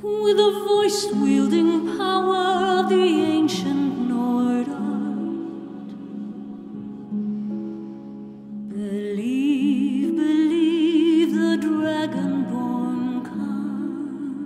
with the voice-wielding power of the ancient Nordart. Believe, believe, the dragonborn comes.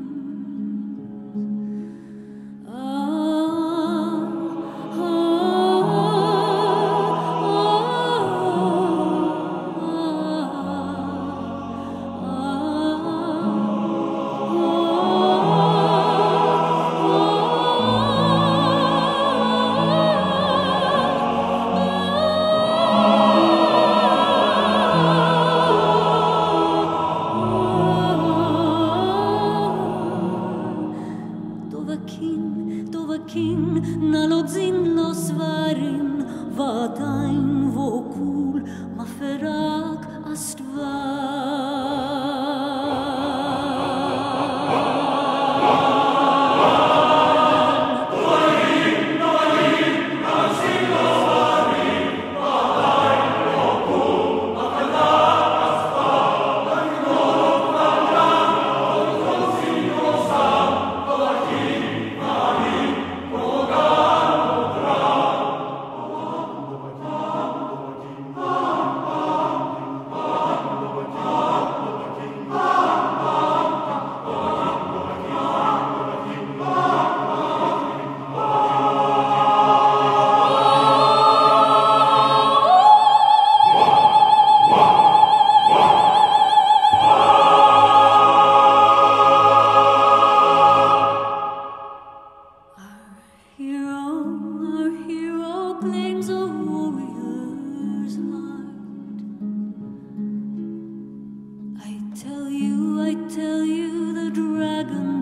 King, nalodzin lo svarin, vadain vokul, ma ferak astvar. Our hero claims a warrior's heart. I tell you, the dragon